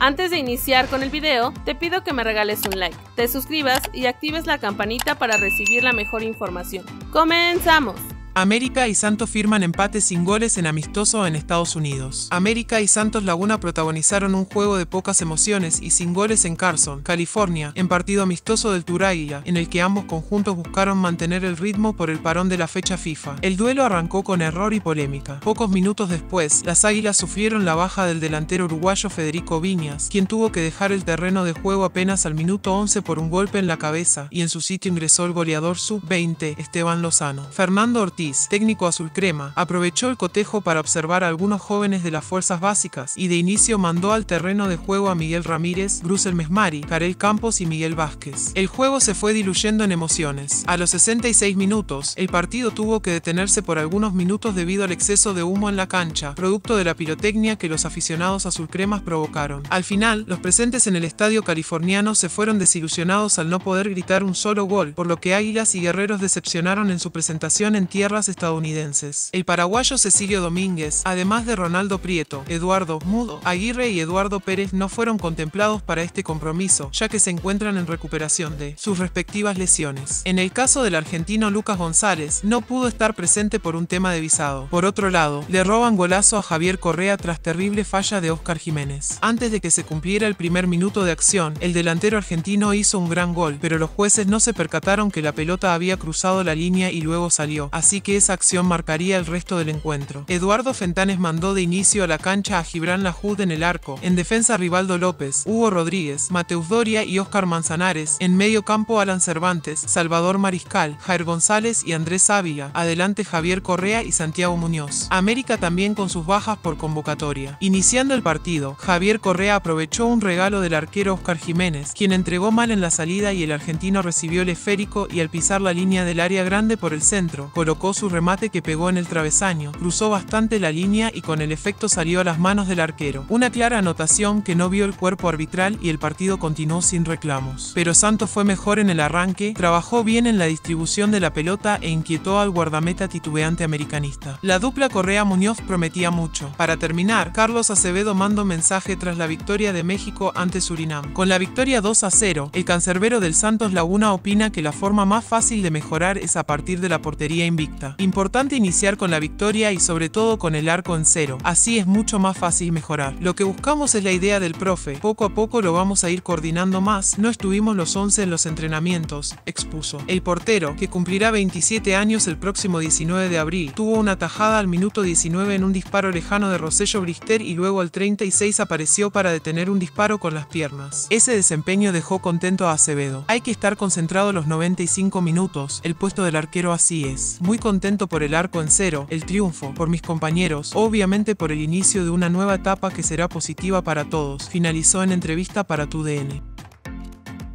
Antes de iniciar con el video, te pido que me regales un like, te suscribas y actives la campanita para recibir la mejor información. ¡Comenzamos! América y Santos firman empate sin goles en amistoso en Estados Unidos. América y Santos Laguna protagonizaron un juego de pocas emociones y sin goles en Carson, California, en partido amistoso del Tour Águila, en el que ambos conjuntos buscaron mantener el ritmo por el parón de la fecha FIFA. El duelo arrancó con error y polémica. Pocos minutos después, las Águilas sufrieron la baja del delantero uruguayo Federico Viñas, quien tuvo que dejar el terreno de juego apenas al minuto 11 por un golpe en la cabeza, y en su sitio ingresó el goleador sub-20, Esteban Lozano. Fernando Ortiz, técnico azul crema, aprovechó el cotejo para observar a algunos jóvenes de las fuerzas básicas y de inicio mandó al terreno de juego a Miguel Ramírez, Brusel Mesmari, Karel Campos y Miguel Vázquez. El juego se fue diluyendo en emociones. A los 66 minutos, el partido tuvo que detenerse por algunos minutos debido al exceso de humo en la cancha, producto de la pirotecnia que los aficionados azulcremas provocaron. Al final, los presentes en el estadio californiano se fueron desilusionados al no poder gritar un solo gol, por lo que Águilas y Guerreros decepcionaron en su presentación en tierras estadounidenses. El paraguayo Cecilio Domínguez, además de Ronaldo Prieto, Eduardo Mudo Aguirre y Eduardo Pérez no fueron contemplados para este compromiso, ya que se encuentran en recuperación de sus respectivas lesiones. En el caso del argentino Lucas González, no pudo estar presente por un tema de visado. Por otro lado, le roban golazo a Javier Correa tras terrible falla de Óscar Jiménez. Antes de que se cumpliera el primer minuto de acción, el delantero argentino hizo un gran gol, pero los jueces no se percataron que la pelota había cruzado la línea y luego salió, así que esa acción marcaría el resto del encuentro. Eduardo Fentanes mandó de inicio a la cancha a Gibran Lahoud en el arco, en defensa Rivaldo López, Hugo Rodríguez, Mateus Doria y Óscar Manzanares, en medio campo Alan Cervantes, Salvador Mariscal, Jair González y Andrés Ávila, adelante Javier Correa y Santiago Muñoz. América también con sus bajas por convocatoria. Iniciando el partido, Javier Correa aprovechó un regalo del arquero Óscar Jiménez, quien entregó mal en la salida y el argentino recibió el esférico y al pisar la línea del área grande por el centro, colocó su remate que pegó en el travesaño, cruzó bastante la línea y con el efecto salió a las manos del arquero. Una clara anotación que no vio el cuerpo arbitral y el partido continuó sin reclamos. Pero Santos fue mejor en el arranque, trabajó bien en la distribución de la pelota e inquietó al guardameta titubeante americanista. La dupla Correa-Muñoz prometía mucho. Para terminar, Carlos Acevedo mandó mensaje tras la victoria de México ante Surinam. Con la victoria 2-0, el cancerbero del Santos Laguna opina que la forma más fácil de mejorar es a partir de la portería invicta. Importante iniciar con la victoria y sobre todo con el arco en cero, así es mucho más fácil mejorar. Lo que buscamos es la idea del profe, poco a poco lo vamos a ir coordinando más, no estuvimos los 11 en los entrenamientos, expuso. El portero, que cumplirá 27 años el próximo 19 de abril, tuvo una tajada al minuto 19 en un disparo lejano de Rosello Brister y luego al 36 apareció para detener un disparo con las piernas. Ese desempeño dejó contento a Acevedo. Hay que estar concentrado los 95 minutos, el puesto del arquero así es. Muy contento por el arco en cero, el triunfo, por mis compañeros, obviamente por el inicio de una nueva etapa que será positiva para todos, finalizó en entrevista para TUDN.